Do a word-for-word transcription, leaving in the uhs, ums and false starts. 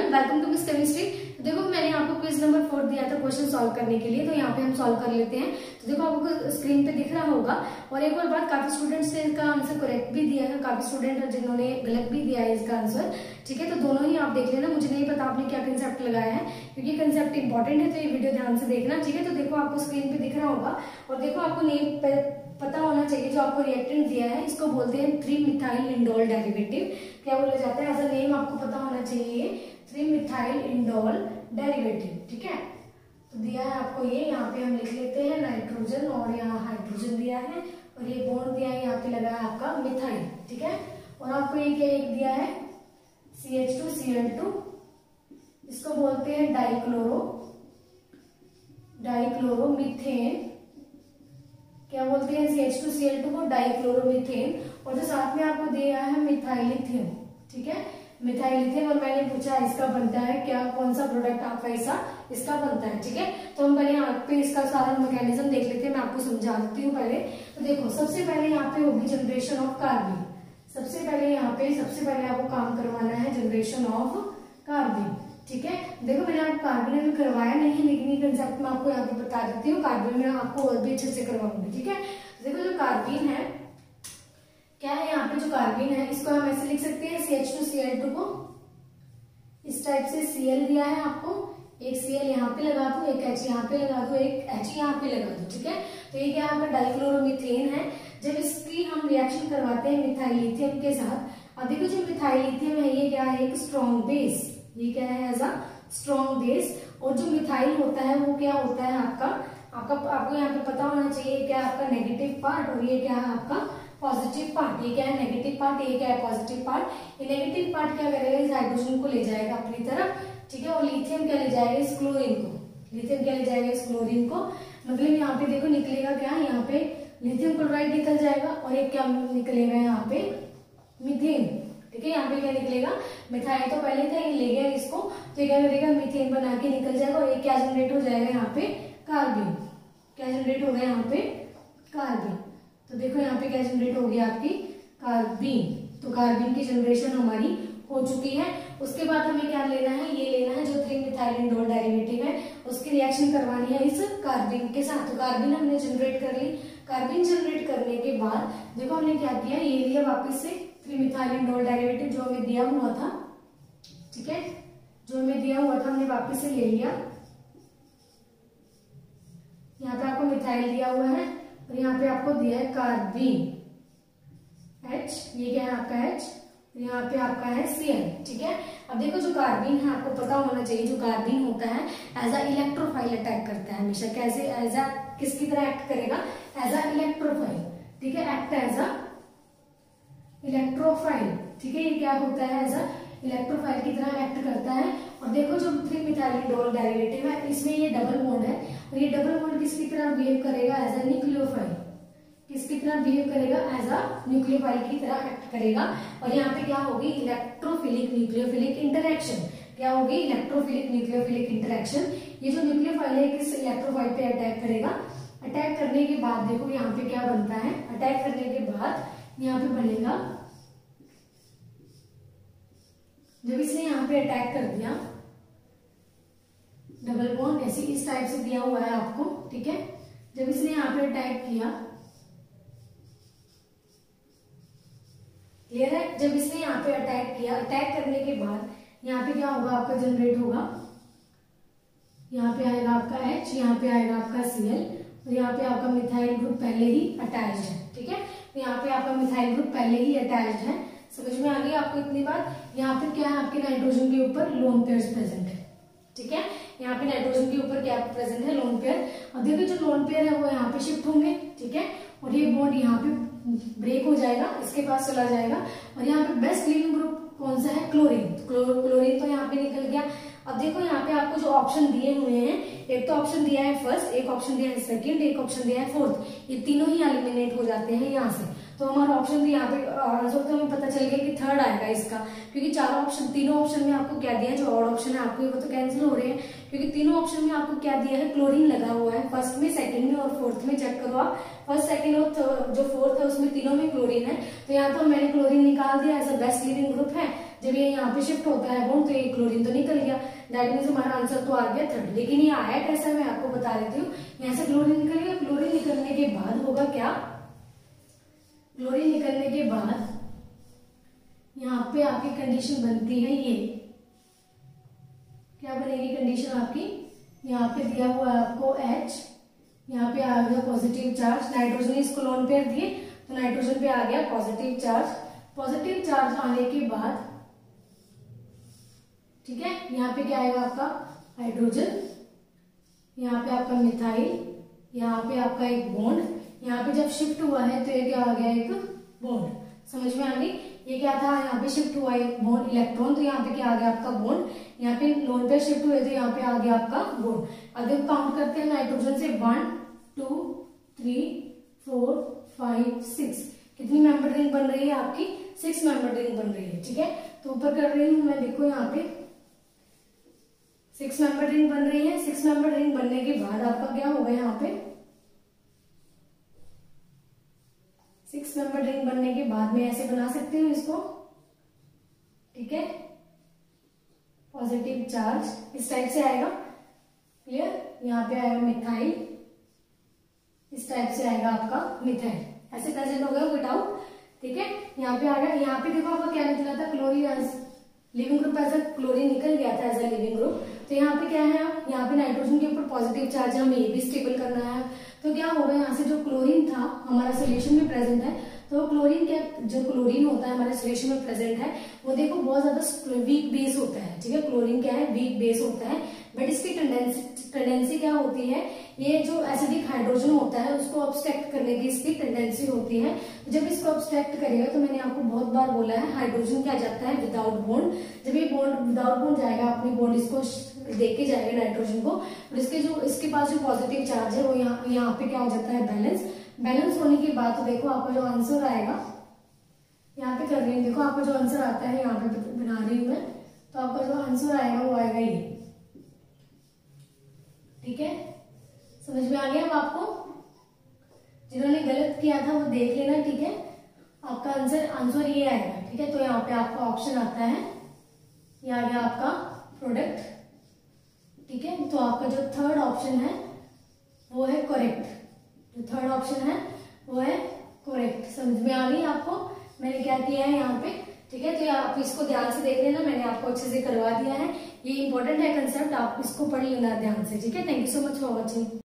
Everyone, welcome to Miss Chemistry. तो देखो मैंने आपको क्विज नंबर फोर दिया था क्वेश्चन सॉल्व करने के लिए, तो यहाँ पे हम सॉल्व कर लेते हैं। तो देखो आपको स्क्रीन पे दिख रहा होगा। और एक और बात, काफी स्टूडेंट्स ने इसका आंसर करेक्ट भी दिया है, काफी स्टूडेंट जिन्होंने गलत भी दिया है इसका आंसर। ठीक है, तो दोनों ही आप देख लेना। मुझे नहीं पता आपने क्या कंसेप्ट लगाया है, क्योंकि कंसेप्ट इंपॉर्टेंट है, तो ये वीडियो ध्यान से देखना। ठीक है, तो देखो आपको स्क्रीन पे दिख रहा होगा और देखो आपको नेम पता होना चाहिए। जो आपको रिएक्टेंट दिया है इसको बोलते हैं थ्री मिथाइल इंडोल डेरिवेटिव। क्या बोला जाता है? एज अ नेम आपको पता होना चाहिए, थ्री मिथाइल इंडोल डेरिवेटिव। ठीक है, तो दिया है आपको ये, यहाँ पे हम लिख लेते हैं नाइट्रोजन और यहाँ हाइड्रोजन दिया है और ये बॉन्ड दिया है, यहाँ पे लगा है आपका मिथाइल। ठीक है, और आपको ये क्या एक दिया है C H two C L two, इसको बोलते हैं डाइक्लोरो डाइक्लोरोमीथेन। क्या बोलते हैं? C H two C L two को डाइक्लोरोमीथेन। और जो साथ में आपको दिया है मिथाइलिथियम। ठीक है, मिथाइलिथियम। और मैंने पूछा इसका बनता है क्या, कौन सा प्रोडक्ट आपका ऐसा इसका बनता है। ठीक है, तो हम पहले यहाँ पे इसका सारा मैकेनिज्म देख लेते हैं, मैं आपको समझा देती हूँ पहले। तो देखो सबसे पहले यहाँ पे होगी जनरेशन ऑफ कार्बन। सबसे पहले यहाँ पे सबसे पहले आपको काम करवाना है जनरेशन ऑफ कार्बन। ठीक है, देखो मैंने आप कार्बन में करवाया नहीं है, लेकिन ये कंसेप्ट मैं आपको यहाँ पे बता देती हूँ। कार्बन में आपको और भी अच्छे से करवाऊंगी। ठीक है, देखो जो कार्बन है क्या है, यहाँ पे जो कार्बन है इसको हम ऐसे लिख सकते हैं C H two C L two को इस टाइप से। Cl दिया है आपको, एक Cl यहाँ पे लगा दो, एक H यहाँ पे लगा दो, एक H यहाँ पे लगा दो। ठीक है, तो ये क्या आपका डाइक्लोरोमीथेन है। जब इसकी हम रिएक्शन करवाते हैं मिथाइलिथियम के साथ, अब देखो जो मिथाइलिथियम है ये क्या है, एक स्ट्रॉन्ग बेस। ये क्या है? As a strong base. और जो मिथाइल होता है वो क्या होता है आपका आपका आपको यहाँ पे पता होना चाहिए क्या आपका नेगेटिव पार्ट, और ये क्या है आपका पॉजिटिव पार्ट। ये क्या है? Negative part. ये क्या है? Positive part. ये नेगेटिव पार्ट क्या करेगा? इस हाइड्रोजन को ले जाएगा अपनी तरफ। ठीक है, और लिथियम क्या ले जाएगा? इस क्लोरीन को। लिथियम क्या ले जाएगा? इस क्लोरीन को। मतलब यहाँ पे देखो निकलेगा क्या, यहाँ पे लिथियम क्लोराइड निकल जाएगा और एक क्या निकलेगा यहाँ पे मीथेन। ठीक है, यहाँ पे क्या निकलेगा? मिथाइल तो पहले था, ये ले गया इसको, तो ये क्या करेगा? मीथेन बना के निकल जाएगा और ये क्या जनरेट हो जाएगा यहाँ पे? कार्बन। क्या जनरेट हो गया यहाँ पे? कार्बन। तो देखो यहाँ पे क्या जनरेट हो गया आपकी? कार्बन। तो कार्बन की जनरेशन हमारी हो चुकी है। उसके बाद हमें क्या लेना है? ये लेना है जो थ्री मिथाइल इंडोल डेरिवेटिव है, उसकी रिएक्शन करवानी है इस कार्बन के साथ। तो कार्बन हमने जनरेट कर ली। कार्बन जनरेट करने के बाद देखो हमने क्या किया, ये लिया वापस से थ्री मिथाइल इंडोल डेरिवेटिव जो हमें दिया हुआ था। ठीक है, जो हमें दिया हुआ था हमने वापस से ले लिया। यहाँ पे आपको मिथाइल दिया हुआ है और यहाँ पे आपको दिया है कार्बन H। ये क्या है आपका H, यहाँ पे आपका है Cl। ठीक है, अब देखो जो कार्बन है आपको पता होना चाहिए, जो कार्बन होता है एज अ इलेक्ट्रोफाइल अटैक करता है हमेशा। कैसे? एज अ किसकी तरह एक्ट करेगा? As a electrophile. ठीक है, एक्ट एज अ इलेक्ट्रोफाइल। ठीक है, ये क्या होता है? एज अ इलेक्ट्रोफाइल की तरह एक्ट करता है। और देखो जो थ्री मिथाइल इंडोल डेरिवेटिव है इसमें ये डबल बॉन्ड है और ये डबल बॉन्ड किसकी तरह बिहेव करेगा? As a nucleophile. किसकी तरह बिहेव करेगा? एज अ न्यूक्लियोफाइल की तरह एक्ट करेगा। और यहाँ पे क्या होगी? Electrophilic nucleophilic interaction. क्या होगी? Electrophilic nucleophilic interaction. ये जो न्यूक्लियोफाइल है किस इलेक्ट्रोफाइल पे अटैक करेगा? अटैक करने के बाद देखो यहाँ पे क्या बनता है? अटैक करने के बाद यहाँ पे बनेगा, जब इसने यहाँ पे अटैक कर दिया डबल बॉन्ड ऐसे इस टाइप से दिया हुआ है आपको। ठीक है, जब इसने यहाँ पे अटैक किया, क्लियर है? जब इसने यहाँ पे अटैक किया, अटैक करने के बाद यहाँ पे क्या होगा? आपका जनरेट होगा, यहाँ पे आएगा आपका H, यहाँ पे आएगा आपका Cl और यहाँ पे आपका मिथाइल ग्रुप पहले ही अटैच्ड है। ठीक है, तो यहाँ पे आपका मिथाइल ग्रुप पहले ही अटैच्ड है। समझ में आ गई आपको इतनी बात? यहाँ पे क्या है? आपके नाइट्रोजन के ऊपर लोन पेयर्स प्रेजेंट है। ठीक है, यहाँ पे नाइट्रोजन के ऊपर क्या प्रेजेंट है? Lone pair. अब देखो जो लोन पेयर है वो यहाँ पे शिफ्ट होंगे। ठीक है, और ये बॉन्ड यहाँ पे ब्रेक हो जाएगा, इसके पास चला जाएगा। और यहाँ पे बेस्ट लीविंग ग्रुप कौन सा है? क्लोरीन। क्लोर क्लोरीन तो यहाँ पे निकल गया। अब देखो यहाँ पे आपको जो ऑप्शन दिए हुए हैं, एक तो ऑप्शन दिया है फर्स्ट, एक ऑप्शन दिया है सेकंड, एक ऑप्शन दिया है फोर्थ। ये तीनों ही एलिमिनेट हो जाते हैं यहाँ से। तो हमारा ऑप्शन भी यहाँ पे आंसर तो हमें पता चल गया कि थर्ड आएगा इसका, क्योंकि चारों ऑप्शन तीनों ऑप्शन में आपको क्या दिया है? जो ऑड ऑप्शन है आपको वो तो कैंसिल हो रहे हैं, क्योंकि तीनों ऑप्शन में आपको क्या दिया है? क्लोरीन लगा हुआ है। फर्स्ट में, सेकंड में और फोर्थ में चेक करो आप। फर्स्ट, सेकंड और जो फोर्थ है उसमें तीनों में क्लोरीन है। तो यहाँ तो मैंने क्लोरीन निकाल दिया, ऐसा बेस्ट लिविंग ग्रुप है। जब ये यहाँ पे शिफ्ट होता है बॉन्ड तो ये क्लोरीन तो निकल गया, दैट मीन्स हमारा आंसर तो आ गया थर्ड। लेकिन ये आया कैसा मैं आपको बता देती हूँ। यहाँ से क्लोरीन निकल गया, क्लोरीन निकलने के बाद होगा क्या, क्लोरीन निकलने के बाद यहाँ पे आपकी कंडीशन बनती है ये, क्या बनेगी कंडीशन आपकी, यहाँ पे दिया हुआ है आपको H, यहाँ पे आ गया पॉजिटिव चार्ज, नाइट्रोजन इसको लोन पेयर दिए तो नाइट्रोजन पे आ गया पॉजिटिव चार्ज। पॉजिटिव चार्ज आने के बाद ठीक है, यहाँ पे क्या आएगा आपका हाइड्रोजन, यहाँ पे आपका मिथाइल, यहाँ पे आपका एक बॉन्ड, यहाँ पे जब शिफ्ट हुआ है तो ये क्या आ गया एक बॉन्ड। समझ में आ गई, ये क्या था, यहाँ पे शिफ्ट हुआ एक बॉन्ड इलेक्ट्रॉन तो यहाँ पे क्या आ गया आपका बॉन्ड, यहाँ पे लोन पे शिफ्ट हुए तो यहाँ पे आ गया आपका बॉन्ड। अगर काउंट करते हैं नाइट्रोजन से one two three four five six, कितनी मेंबर रिंग बन रही है आपकी, सिक्स मेंबर रिंग बन रही है। ठीक है, तो ऊपर कर रही हूं मैं, देखो यहाँ पे सिक्स मेंबर रिंग बन रही है। सिक्स मेंबर रिंग बनने के बाद आपका क्या होगा, यहाँ पे सिक्स मेंबर रिंग बनने के बाद में ऐसे बना सकती हूँ इसको। ठीक है, पॉजिटिव चार्ज इस टाइप से आएगा, क्लियर, यहाँ पे आएगा मिथाइल, इस टाइप से आएगा आपका मिथाइल, ऐसे प्रेजेंट हो गया विदाउट। ठीक है, यहाँ पे आ गया, यहाँ पे देखो आपका क्या निकला था, क्लोरीन लिविंग ग्रुप, ऐसा क्लोरीन निकल गया था एज अ लिविंग ग्रुप। तो यहाँ पे क्या है, यहाँ पे नाइट्रोजन के ऊपर पॉजिटिव चार्ज है, हमें ये भी स्टेबल करना है। तो क्या होगा, यहाँ से जो क्लोरीन था हमारा सोल्यूशन में प्रेजेंट है, तो क्लोरीन क्या, जो क्लोरीन होता है हमारे सोल्यूशन में प्रेजेंट है वो देखो बहुत ज्यादा वीक बेस होता है। ठीक है, क्लोरीन क्या है, वीक बेस होता है, बट इसकी टेंडेंसी टेंडेंसी क्या होती है, ये जो एसिडिक हाइड्रोजन होता है उसको ऑब्स्ट्रैक्ट करने की इसकी टेंडेंसी होती है। जब इसको ऑब्स्ट्रैक्ट करेगा तो मैंने आपको बहुत बार बोला है हाइड्रोजन क्या जाता है विदाउट बॉन्ड। जब ये बॉन्ड विदाउट बॉन्ड जाएगा, अपनी बॉन्ड इसको देके जाएगा नाइट्रोजन को, और इसके जो इसके पास जो पॉजिटिव चार्ज है वो यहाँ यहाँ पे क्या हो जाता है, बैलेंस। बैलेंस होने के बाद तो देखो आपका जो आंसर आएगा, यहाँ पे कर रही हूँ, देखो आपका जो आंसर आता है यहाँ पे बना रही हूँ मैं, तो आपका जो आंसर आएगा वो आएगा ये। ठीक है, समझ में आ गया अब आपको, जिन्होंने गलत किया था वो देख लेना। ठीक है, आपका आंसर आंसर ये आएगा। ठीक है, तो यहाँ पे आपका ऑप्शन आता है, ये आ गया आपका प्रोडक्ट। ठीक है, तो आपका जो थर्ड ऑप्शन है वो है करेक्ट, जो थर्ड ऑप्शन है वो है करेक्ट। समझ में आ गई आपको मैंने क्या किया है यहाँ पे। ठीक है, तो आप इसको ध्यान से देख लेना, मैंने आपको अच्छे से करवा दिया है, ये इंपॉर्टेंट है कंसेप्ट, आप इसको पढ़ लेना ध्यान से। ठीक है, thank you so much for watching.